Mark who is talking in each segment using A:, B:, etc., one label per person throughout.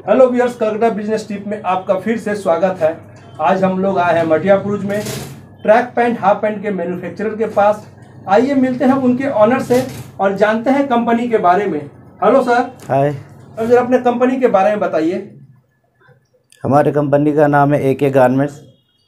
A: Hello viewers, Calcutta business tip में आपका फिर से स्वागत है। आज हम लोग आए हैं मटियापुरुष में ट्रैक पैंट हाफ पैंट के मैन्युफैक्चरर के पास। आइए मिलते हैं उनके ऑनर से और जानते हैं कंपनी के बारे में। Hello sir.
B: हाय।
A: अब जरा अपने कंपनी के बारे में बताइए।
B: हमारे कंपनी का नाम है AK गारमेंट्स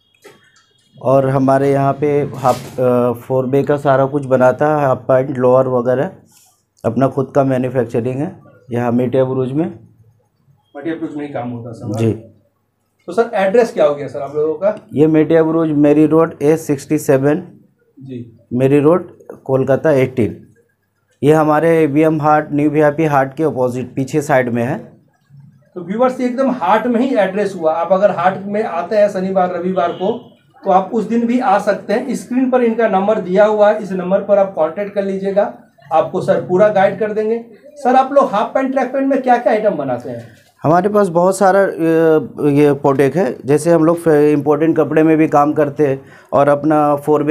B: और हमारे यहाँ पे हाफ 4 का सारा कुछ बनाता है, हाफ पैंट लोअर वगैरह अपना खुद का मैन्युफैक्चरिंग है यहाँ मटियापुरुष में।
A: मटियापुरुष में ही काम होता है सर?
B: जी।
A: तो सर एड्रेस क्या हो गया सर आप लोगों का?
B: ये मटियापुरुष मेरी रोड A67
A: जी,
B: मेरी रोड कोलकाता 18। ये हमारे ABM हाट न्यू VIP हाट के अपोजिट पीछे साइड में है।
A: तो व्यूअर्स एकदम हाट में ही एड्रेस हुआ। आप अगर हाट में आते हैं शनिवार रविवार को तो आप उस दिन भी आ सकते हैं। स्क्रीन पर इनका नंबर दिया हुआ है, इस नंबर पर आप कांटेक्ट कर लीजिएगा, आपको सर पूरा गाइड कर देंगे। सर आप लोग हाफ पैंट ट्रैक पैंट में क्या क्या आइटम बनाते हैं?
B: हमारे पास बहुत सारा ये प्रोडक्ट है। जैसे हम लोग इम्पोर्टेंट कपड़े में भी काम करते हैं और अपना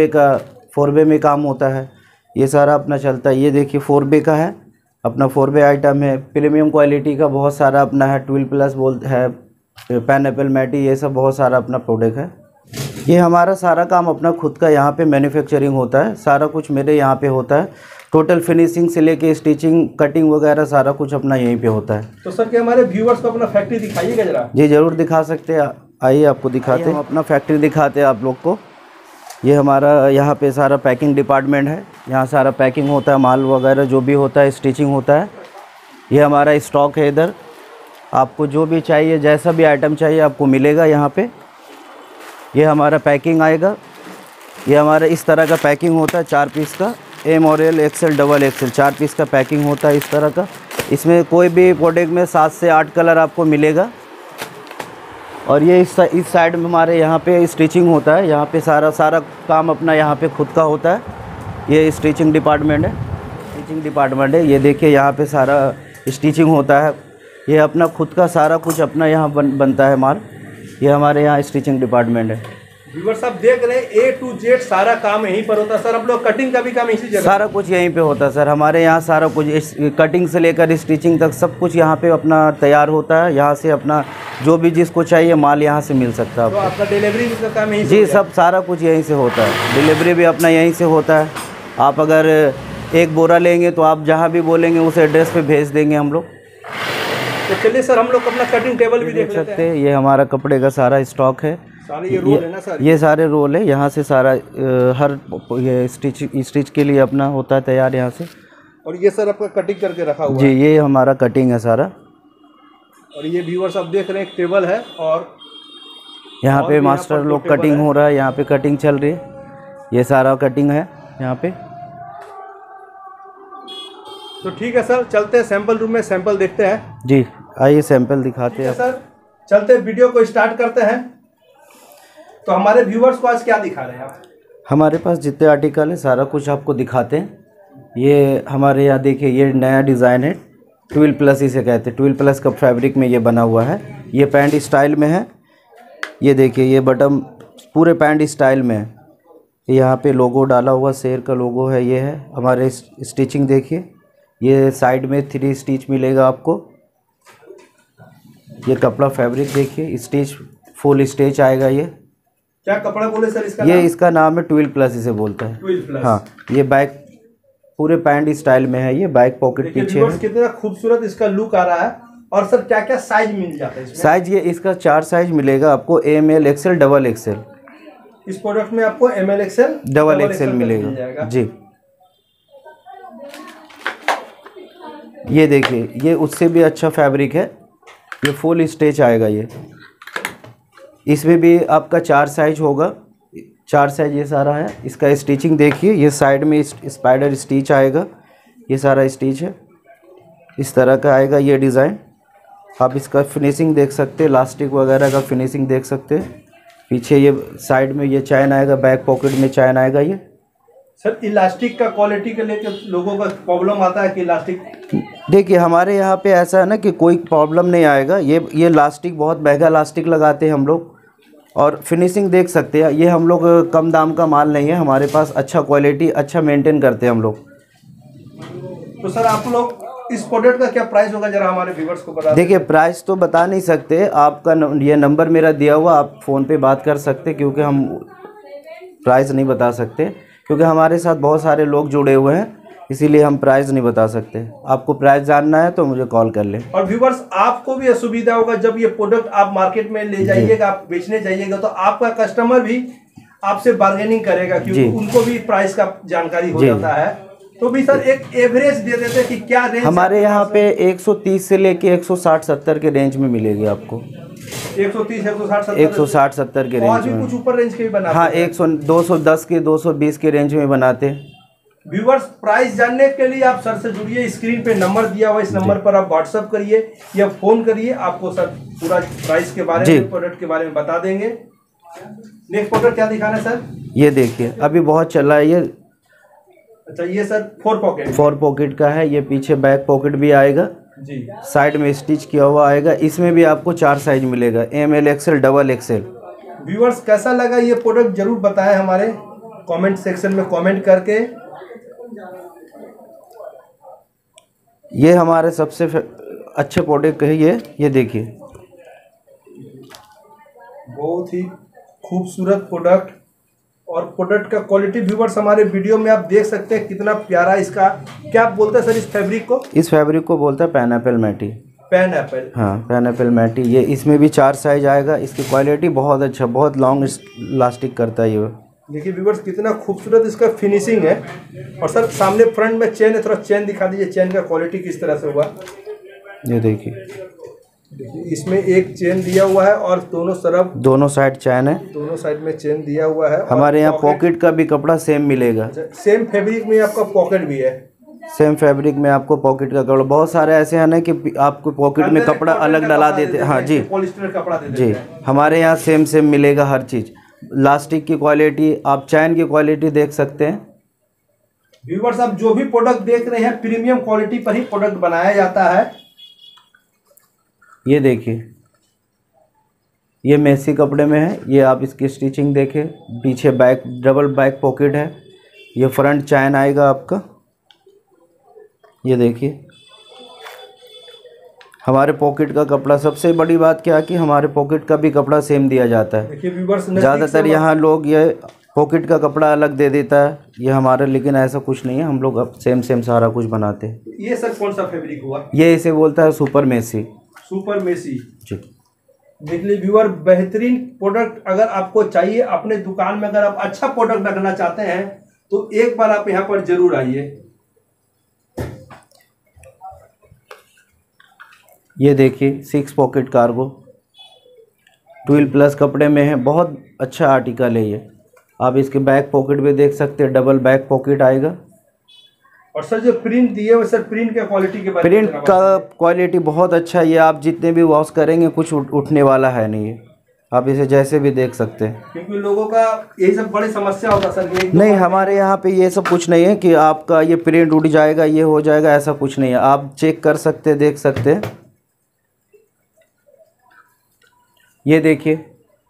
B: 4 में काम होता है, ये सारा अपना चलता है। ये देखिए 4 का है, अपना 4 आइटम है। प्रीमियम क्वालिटी का बहुत सारा अपना है, 12+ बोल है, पाइनएप्पल मैटी, ये सब बहुत सारा अपना प्रोडक्ट है। ये हमारा सारा काम अपना खुद का यहाँ पे मैन्युफैक्चरिंग होता है, सारा कुछ मेरे यहाँ पे होता है। टोटल फिनिशिंग से लेके स्टिचिंग कटिंग वगैरह सारा कुछ अपना यहीं पे होता है।
A: तो सर क्या हमारे व्यूअर्स को अपना फैक्ट्री दिखाइएगा जरा?
B: जी ज़रूर दिखा सकते हैं, आइए आपको दिखाते हैं। हम अपना फैक्ट्री दिखाते हैं आप लोग को। ये हमारा यहाँ पे सारा पैकिंग डिपार्टमेंट है, यहाँ सारा पैकिंग होता है, माल वगैरह जो भी होता है स्टिचिंग होता है। ये हमारा स्टॉक है इधर, आपको जो भी चाहिए जैसा भी आइटम चाहिए आपको मिलेगा यहाँ पे। ये हमारा पैकिंग आएगा, ये हमारा इस तरह का पैकिंग होता है 4 पीस का, M और L XL XXL 4 पीस का पैकिंग होता है इस तरह का। इसमें कोई भी प्रोडक्ट में 7 से 8 कलर आपको मिलेगा। और ये इस साइड में हमारे यहाँ पे स्टिचिंग होता है, यहाँ पे सारा काम अपना यहाँ पे खुद का होता है। ये स्टिचिंग डिपार्टमेंट है, ये देखिए यहाँ पे सारा स्टिचिंग होता है। ये अपना खुद का सारा कुछ अपना यहाँ बनता है माल। ये हमारे यहाँ स्टिचिंग डिपार्टमेंट है।
A: व्यूअर्स आप देख रहे हैं A to Z सारा काम यहीं पर होता है। सर आप लोग कटिंग का भी काम इसी जगह?
B: सारा कुछ यहीं पे होता है सर, हमारे यहाँ सारा कुछ कटिंग से लेकर स्टिचिंग तक सब कुछ यहाँ पे अपना तैयार होता है। यहाँ से अपना जो भी जिसको चाहिए माल यहाँ से मिल सकता है।
A: तो आपका डिलीवरी का काम यहीं से?
B: जी सब सारा कुछ यहीं से होता है, डिलीवरी भी अपना यहीं से होता है। आप अगर 1 बोरा लेंगे तो आप जहाँ भी बोलेंगे उस एड्रेस पे भेज देंगे हम लोग।
A: तो चलिए सर हम लोग अपना कटिंग टेबल भी देख सकते हैं।
B: ये हमारा कपड़े का सारा स्टॉक है,
A: सारे ये रोल है ना सर?
B: ये सारे रोल है, यहाँ से सारा हर ये स्टिच के लिए अपना होता है तैयार यहाँ से।
A: और ये सर आपका कटिंग करके रखा हुआ
B: जी
A: है?
B: ये हमारा कटिंग है सारा।
A: और ये व्यूअर्स आप देख रहे हैं एक टेबल है और
B: यहाँ पे मास्टर लोग कटिंग हो रहा है, यहाँ पे कटिंग चल रही है। ये सारा कटिंग है यहाँ पे।
A: तो ठीक है सर, चलते हैं सैंपल रूम में, सैंपल देखते हैं।
B: जी आइए सैंपल दिखाते हैं
A: सर। चलते वीडियो को स्टार्ट करते हैं। तो हमारे व्यूअर्स को आज क्या दिखा रहे हैं आप?
B: हमारे पास जितने आर्टिकल है सारा कुछ आपको दिखाते हैं। ये हमारे यहाँ देखिए ये नया डिज़ाइन है, 12+ इसे कहते हैं। 12+ का फैब्रिक में ये बना हुआ है, ये पैंट स्टाइल में है। ये देखिए ये बटन पूरे पैंट स्टाइल में है। यहाँ पे लोगो डाला हुआ शेर का लोगो है, ये है हमारे स्टिचिंग। देखिए ये साइड में 3 स्टिच मिलेगा आपको। ये कपड़ा फैब्रिक देखिए, स्टिच फुल स्टिच आएगा। ये
A: क्या कपड़ा बोले सर इसका?
B: ये इसका नाम है 12+ इसे बोलता है।
A: 12+।
B: हाँ ये बैक पूरे पैंट स्टाइल में है, ये बैक पॉकेट पीछे है।
A: कितना खूबसूरत इसका लुक आ रहा है। और सर क्या क्या साइज मिल जाता है इसमें?
B: साइज ये इसका 4 साइज मिलेगा आपको, M L XL XXL।
A: इस प्रोडक्ट में आपको M L XL
B: XXL मिलेगा जी। ये देखिए ये उससे भी अच्छा फैब्रिक है, ये फुल स्टिच आएगा। ये इसमें भी आपका 4 साइज होगा, 4 साइज ये सारा है। इसका स्टिचिंग देखिए, ये साइड में स्पाइडर स्टिच आएगा, ये सारा स्टिच है इस तरह का आएगा ये डिज़ाइन। आप इसका फिनिशिंग देख सकते हैं, इलास्टिक वगैरह का फिनिशिंग देख सकते हैं। पीछे ये साइड में ये चैन आएगा, बैक पॉकेट में चैन आएगा। ये
A: सर इलास्टिक का क्वालिटी के लेकर लोगों का प्रॉब्लम आता है कि इलास्टिक?
B: देखिए हमारे यहाँ पे ऐसा है ना कि कोई प्रॉब्लम नहीं आएगा। ये इलास्टिक बहुत महंगा इलास्टिक लगाते हैं हम लोग। और फिनिशिंग देख सकते हैं, ये हम लोग कम दाम का माल नहीं है, हमारे पास अच्छा क्वालिटी अच्छा मेंटेन करते हैं हम लोग।
A: तो सर आप लोग इस प्रोडक्ट का क्या प्राइस होगा, जरा हमारे व्यूवर्स को बता।
B: देखिए प्राइस तो बता नहीं सकते, आपका ये नंबर मेरा दिया हुआ, आप फ़ोन पे बात कर सकते, क्योंकि हम प्राइस नहीं बता सकते, क्योंकि हमारे साथ बहुत सारे लोग जुड़े हुए हैं, इसीलिए हम प्राइस नहीं बता सकते। आपको प्राइस जानना है तो मुझे कॉल कर लें।
A: और व्यूवर्स आपको भी असुविधा होगा जब ये प्रोडक्ट आप मार्केट में ले जाइएगा, आप बेचने जाइएगा, तो आपका कस्टमर भी आपसे बार्गेनिंग करेगा, क्योंकि उनको भी प्राइस का जानकारी हो जाता है। तो भी सर एक एवरेज दे देते कि क्या रेंज
B: हमारे यहाँ पे 130 से लेके 160-70 के रेंज में मिलेगी आपको।
A: 130,
B: 160-70 के रेंज
A: और भी
B: में।
A: कुछ ऊपर रेंज के भी बनाते
B: हाँ 210 के 220 के रेंज में बनाते हैं।
A: व्यूवर्स प्राइस जानने के लिए आप सर से जुड़िए, स्क्रीन पे नंबर दिया हुआ, इस नंबर पर आप व्हाट्सअप करिए या फोन करिए, आपको सर पूरा प्राइस के बारे में, प्रोडक्ट के बारे में बता देंगे। नेक्स्ट प्रोडक्ट क्या दिखाना है सर?
B: ये देखिए अभी बहुत चला है ये।
A: अच्छा ये सर 4
B: पॉकेट का है, ये पीछे बैक पॉकेट भी आएगा
A: जी,
B: साइड में स्टिच किया हुआ आएगा। इसमें भी आपको 4 साइज मिलेगा, ML XL XXL।
A: व्यूवर्स कैसा लगा ये प्रोडक्ट जरूर बताएं हमारे कमेंट सेक्शन में कमेंट करके।
B: ये हमारे सबसे अच्छे प्रोडक्ट है ये देखिए,
A: बहुत ही खूबसूरत प्रोडक्ट, और प्रोडक्ट का क्वालिटी व्यूवर्स हमारे वीडियो में आप देख सकते हैं कितना प्यारा। इसका क्या आप बोलते हैं सर इस फैब्रिक को?
B: इस फैब्रिक को बोलते हैं पाइनएप्पल मैटी।
A: पाइनएप्पल,
B: हाँ पाइनएप्पल मैटी। ये इसमें भी 4 साइज आएगा। इसकी क्वालिटी बहुत अच्छा, बहुत लॉन्ग लास्टिक करता है ये।
A: देखिए व्यूवर्स कितना खूबसूरत इसका फिनिशिंग है। और सर सामने फ्रंट में चेन है, थोड़ा चेन दिखा दीजिए, चेन का क्वालिटी किस तरह से हुआ।
B: ये देखिए
A: इसमें एक चेन दिया हुआ है और दोनों
B: साइड चेन है,
A: दोनों साइड में चेन दिया हुआ है।
B: हमारे यहाँ पॉकेट का भी कपड़ा सेम मिलेगा।
A: सेम फैब्रिक में आपका पॉकेट भी है,
B: सेम फैब्रिक में आपको पॉकेट का कपड़ा। बहुत सारे ऐसे हैं ना कि आपको पॉकेट में कपड़ा अलग डला देते हैं। हाँ जी,
A: पॉलिस्टर कपड़ा देते
B: जी, हमारे यहाँ सेम मिलेगा हर चीज़। लास्टिक की क्वालिटी, आप चैन की क्वालिटी देख सकते हैं।
A: व्यूवर्स आप जो भी प्रोडक्ट देख रहे हैं प्रीमियम क्वालिटी पर ही प्रोडक्ट बनाया जाता है।
B: ये देखिए ये मैसी कपड़े में है, ये आप इसकी स्टिचिंग देखें। पीछे बैक डबल बैक पॉकेट है, ये फ्रंट चैन आएगा आपका। ये देखिए हमारे पॉकेट का कपड़ा, सबसे बड़ी बात क्या है कि हमारे पॉकेट का भी कपड़ा सेम दिया जाता है। ज़्यादातर यहाँ लोग ये पॉकेट का कपड़ा अलग दे देता है, ये हमारे, लेकिन ऐसा कुछ नहीं है, हम लोग अब सेम सारा कुछ बनाते हैं।
A: ये सर कौन सा फैब्रिक हुआ?
B: ये इसे बोलता है सुपर मेसी।
A: सुपर मेसी
B: जी।
A: देख लीजिए व्यूअर, बेहतरीन प्रोडक्ट अगर आपको चाहिए अपने दुकान में, अगर आप अच्छा प्रोडक्ट रखना चाहते हैं तो एक बार आप यहाँ पर जरूर आइए।
B: ये देखिए 6 पॉकेट कार्गो 12+ कपड़े में है, बहुत अच्छा आर्टिकल है ये। आप इसके बैक पॉकेट भी देख सकते हैं, डबल बैक पॉकेट आएगा।
A: और सर जो प्रिंट दिए हुए, सर प्रिंट के क्वालिटी के बारे में?
B: प्रिंट का क्वालिटी बहुत अच्छा है, ये आप जितने भी वॉश करेंगे कुछ उठने वाला है नहीं है, आप इसे जैसे भी देख सकते हैं।
A: क्योंकि लोगों का यही सब बड़ी समस्या होता सर।
B: नहीं, हमारे यहाँ पे ये सब कुछ नहीं है कि आपका ये प्रिंट उठ जाएगा, ये हो जाएगा, ऐसा कुछ नहीं है। आप चेक कर सकते हैं, देख सकते हैं। ये देखिए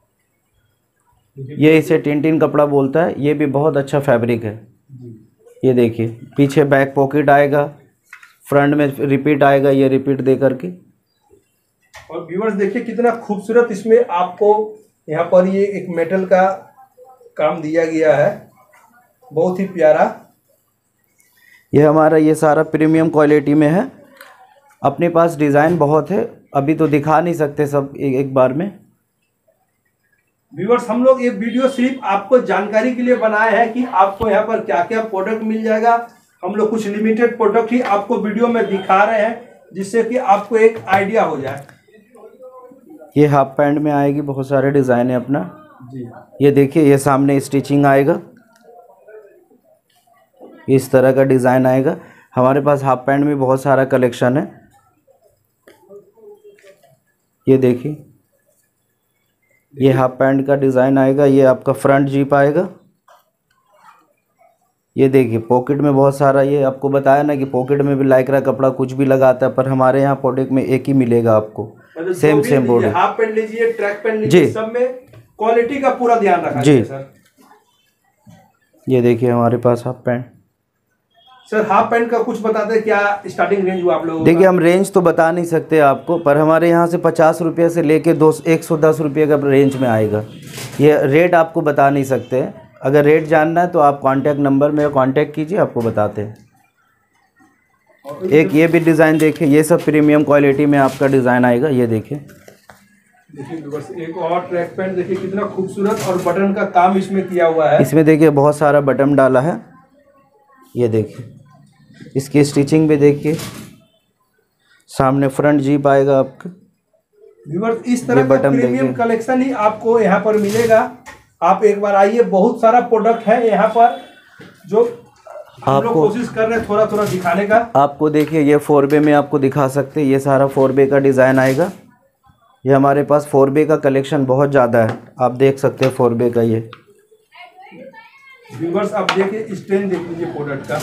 B: ये इसे टिन कपड़ा बोलता है, ये भी बहुत अच्छा फैब्रिक है। ये देखिए पीछे बैक पॉकेट आएगा, फ्रंट में रिपीट आएगा, ये रिपीट दे करके।
A: और व्यूअर्स देखिए कितना खूबसूरत इसमें आपको यहाँ पर ये एक मेटल का काम दिया गया है, बहुत ही प्यारा।
B: ये हमारा ये सारा प्रीमियम क्वालिटी में है। अपने पास डिज़ाइन बहुत है, अभी तो दिखा नहीं सकते सब एक बार में।
A: व्यूअर्स हम लोग ये वीडियो सिर्फ आपको जानकारी के लिए बनाए हैं कि आपको यहाँ पर क्या क्या प्रोडक्ट मिल जाएगा। हम लोग कुछ लिमिटेड प्रोडक्ट ही आपको वीडियो में दिखा रहे हैं, जिससे कि आपको एक आइडिया हो जाए।
B: ये हाफ पैंट में आएगी, बहुत सारे डिज़ाइन है अपना जी। ये देखिए ये सामने स्टिचिंग आएगा, इस तरह का डिज़ाइन आएगा। हमारे पास हाफ पैंट में बहुत सारा कलेक्शन है। ये देखिए ये हाफ पैंट का डिज़ाइन आएगा, ये आपका फ्रंट जीप आएगा। ये देखिए पॉकेट में बहुत सारा, ये आपको बताया ना कि पॉकेट में भी लाइक्रा कपड़ा कुछ भी लगाता है, पर हमारे यहाँ प्रोडक्ट में एक ही मिलेगा आपको, सेम बॉडी।
A: हाफ पैंट लीजिए, ट्रैक पैंट लीजिए, सब में क्वालिटी का पूरा ध्यान रखा
B: जी सर। ये देखिए हमारे पास half pant
A: sir half pant का कुछ बताते हैं, क्या स्टार्टिंग रेंज हुआ आप लोगों का?
B: देखिए हम रेंज तो बता नहीं सकते आपको, पर हमारे यहाँ से 50 रुपये से लेके 110 रुपये का रेंज में आएगा। ये रेट आपको बता नहीं सकते। अगर रेट जानना है तो आप कांटेक्ट नंबर में कांटेक्ट कीजिए, आपको बताते हैं। एक ये भी डिज़ाइन देखिए, ये सब प्रीमियम क्वालिटी में आपका डिज़ाइन आएगा। ये देखिए
A: बस एक और ट्रैक पैंट देखिए कितना खूबसूरत, और बटन का काम इसमें किया हुआ है।
B: इसमें देखिए बहुत सारा बटन डाला है। ये देखिए इसकी स्टिचिंग भी देखिए, सामने फ्रंट जीप आएगा आपका।
A: व्यूअर्स इस तरह का प्रीमियम कलेक्शन ही आपको यहाँ पर मिलेगा। आप एक बार आइए, बहुत सारा प्रोडक्ट है यहाँ पर जो हम लोग कोशिश कर रहे हैं थोड़ा थोड़ा दिखाने का। आपको
B: देखिए ये 4 में आपको दिखा सकते हैं। ये सारा 4 का डिज़ाइन आएगा। ये हमारे पास 4 का कलेक्शन बहुत ज़्यादा है, आप देख सकते हैं 4 का। ये
A: व्यूअर्स आप देखिए स्टैंड देख लीजिए प्रोडक्ट का।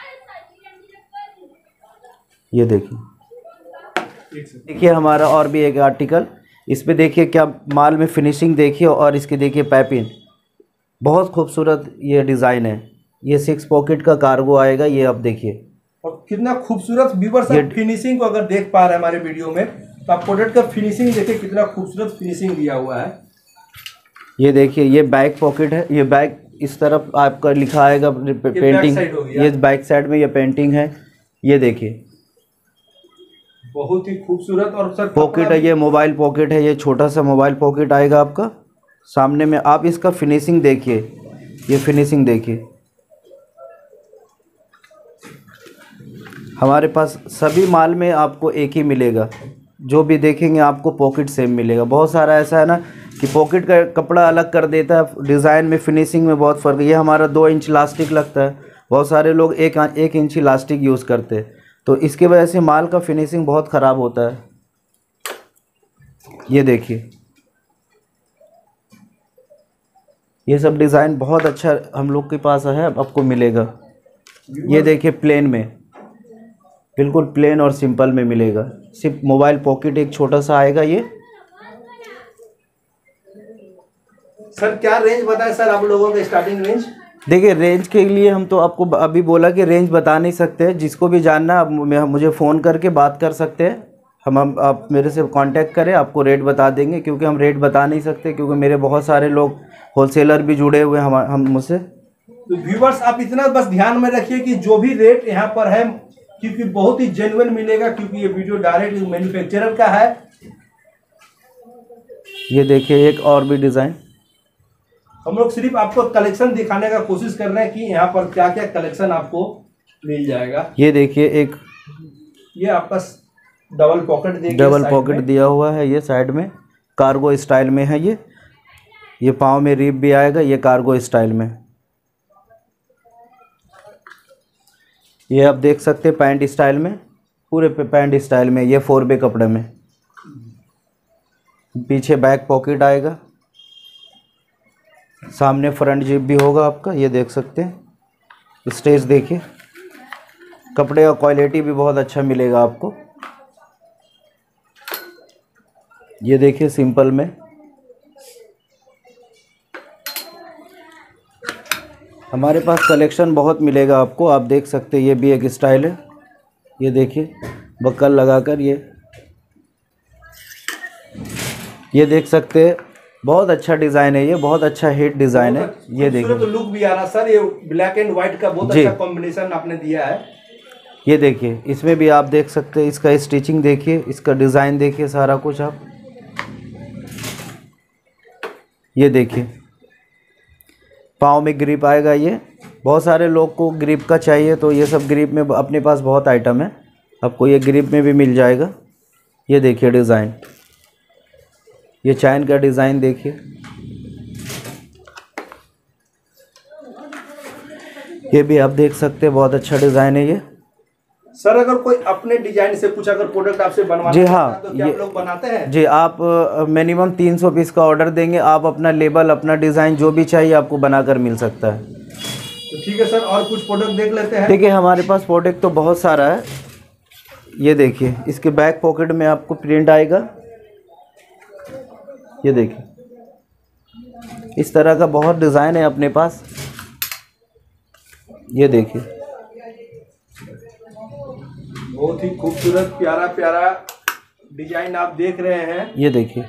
B: ये देखिए हमारा और भी एक आर्टिकल, इसमें देखिए क्या माल में फिनिशिंग देखिए, और इसकी देखिए पाइपिंग बहुत खूबसूरत ये डिज़ाइन है। ये 6 पॉकेट का कार्गो आएगा। ये आप देखिए,
A: और कितना खूबसूरत व्यूअर्स फिनिशिंग को अगर देख पा रहे हैं हमारे वीडियो में, तो आप प्रोडक्ट का फिनिशिंग देखिए कितना खूबसूरत फिनिशिंग दिया हुआ है।
B: ये देखिए ये बैक पॉकेट है। ये बैक इस तरफ आपका लिखा आएगा पेंटिंग, ये बैक साइड में ये पेंटिंग है। ये देखिए
A: बहुत ही खूबसूरत। और सर
B: पॉकेट है, ये मोबाइल पॉकेट है। ये छोटा सा मोबाइल पॉकेट आएगा आपका सामने में। आप इसका फिनिशिंग देखिए, ये फिनिशिंग देखिए। हमारे पास सभी माल में आपको एक ही मिलेगा, जो भी देखेंगे आपको पॉकेट सेम मिलेगा। बहुत सारा ऐसा है ना कि पॉकेट का कपड़ा अलग कर देता है, डिज़ाइन में फिनिशिंग में बहुत फ़र्क है। ये हमारा 2 इंच इलास्टिक लगता है, बहुत सारे लोग एक इंच इलास्टिक यूज़ करते हैं, तो इसके वजह से माल का फिनिशिंग बहुत ख़राब होता है। ये देखिए ये सब डिज़ाइन बहुत अच्छा हम लोग के पास है, आपको मिलेगा। ये देखिए प्लेन में, बिल्कुल प्लेन और सिंपल में मिलेगा। सिर्फ मोबाइल पॉकेट एक छोटा सा आएगा। ये
A: सर क्या रेंज बताएं सर आप लोगों का स्टार्टिंग रेंज?
B: देखिए रेंज के लिए हम तो आपको अभी बोला कि रेंज बता नहीं सकते। जिसको भी जानना आप मुझे फ़ोन करके बात कर सकते हैं। आप मेरे से कांटेक्ट करें, आपको रेट बता देंगे, क्योंकि हम रेट बता नहीं सकते, क्योंकि मेरे बहुत सारे लोग होलसेलर भी जुड़े हुए हैं हम मुझसे।
A: तो व्यूवर्स आप इतना बस ध्यान में रखिए कि जो भी रेट यहाँ पर है, क्योंकि बहुत ही जेन्युइन मिलेगा, क्योंकि ये वीडियो डायरेक्ट मैन्युफैक्चरर का है।
B: ये देखिए एक और भी डिज़ाइन।
A: हम लोग सिर्फ आपको कलेक्शन दिखाने का कोशिश कर रहे हैं कि यहाँ पर क्या क्या कलेक्शन आपको मिल जाएगा।
B: ये देखिए एक,
A: ये आपका डबल पॉकेट
B: दिया हुआ है। ये साइड में कार्गो स्टाइल में है। ये पाँव में रिप भी आएगा। ये कार्गो स्टाइल में। ये आप देख सकते हैं पैंट स्टाइल में, पूरे पैंट स्टाइल में। ये 4 कपड़े में, पीछे बैक पॉकेट आएगा, सामने फ्रंट जिप भी होगा आपका। ये देख सकते हैं। स्टेज देखिए, कपड़े का क्वालिटी भी बहुत अच्छा मिलेगा आपको। ये देखिए सिंपल में। हमारे पास कलेक्शन बहुत मिलेगा आपको, आप देख सकते हैं। ये भी एक स्टाइल है। ये देखिए बक्कल लगाकर ये देख सकते हैं। बहुत अच्छा डिज़ाइन है, ये बहुत अच्छा हिट डिज़ाइन है। ये देखिए
A: तो लुक भी आ रहा सर। ये ब्लैक एंड व्हाइट का बहुत अच्छा कॉम्बिनेशन आपने दिया है।
B: ये देखिए इसमें भी आप देख सकते हैं। इसका स्टिचिंग देखिए, इसका डिज़ाइन देखिए, सारा कुछ आप ये देखिए। पाँव में ग्रिप आएगा। ये बहुत सारे लोग को ग्रिप का चाहिए, तो ये सब ग्रिप में अपने पास बहुत आइटम है, आपको ये ग्रिप में भी मिल जाएगा। ये देखिए डिज़ाइन, ये चैन का डिज़ाइन देखिए। ये भी आप देख सकते हैं, बहुत अच्छा डिज़ाइन है ये।
A: सर अगर कोई अपने डिजाइन से कुछ अगर प्रोडक्ट आपसे बनवाना
B: जी हाँ,
A: तो क्या आप लोग बनाते हैं?
B: जी, आप मिनिमम 300 पीस का ऑर्डर देंगे, आप अपना लेबल, अपना डिज़ाइन जो भी चाहिए आपको बनाकर मिल सकता है।
A: तो ठीक है सर, और कुछ प्रोडक्ट देख लेते हैं।
B: देखिए हमारे पास प्रोडक्ट तो बहुत सारा है। ये देखिए इसके बैक पॉकेट में आपको प्रिंट आएगा। ये देखिए इस तरह का बहुत डिज़ाइन है अपने पास। ये देखिए
A: बहुत ही खूबसूरत प्यारा प्यारा डिजाइन आप देख रहे हैं।
B: ये देखिए।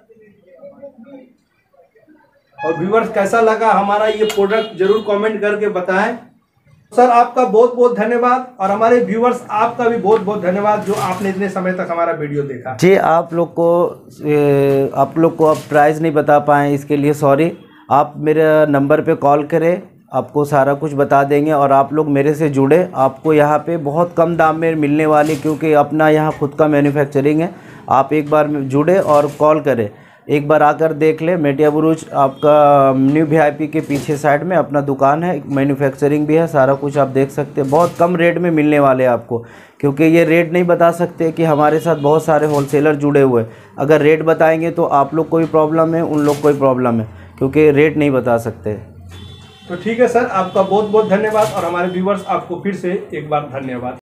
A: और व्यूअर्स कैसा लगा हमारा ये प्रोडक्ट जरूर कमेंट करके बताएं। सर आपका बहुत बहुत धन्यवाद और हमारे व्यूअर्स आपका भी बहुत बहुत धन्यवाद जो आपने इतने समय तक हमारा वीडियो देखा।
B: जी आप लोग को अब प्राइस नहीं बता पाए इसके लिए सॉरी। आप मेरे नंबर पे कॉल करें, आपको सारा कुछ बता देंगे और आप लोग मेरे से जुड़े। आपको यहाँ पे बहुत कम दाम में मिलने वाली, क्योंकि अपना यहाँ खुद का मैन्युफैक्चरिंग है। आप एक बार जुड़े और कॉल करें, एक बार आकर देख ले। मेटिया बुरुज आपका न्यू VIP के पीछे साइड में अपना दुकान है, मैन्युफैक्चरिंग भी है, सारा कुछ आप देख सकते हैं। बहुत कम रेट में मिलने वाले आपको, क्योंकि ये रेट नहीं बता सकते कि हमारे साथ बहुत सारे होलसेलर जुड़े हुए। अगर रेट बताएंगे तो आप लोग कोई प्रॉब्लम है, उन लोग कोई प्रॉब्लम है, क्योंकि रेट नहीं बता सकते।
A: तो ठीक है सर, आपका बहुत बहुत धन्यवाद और हमारे व्यूवर्स आपको फिर से एक बार धन्यवाद।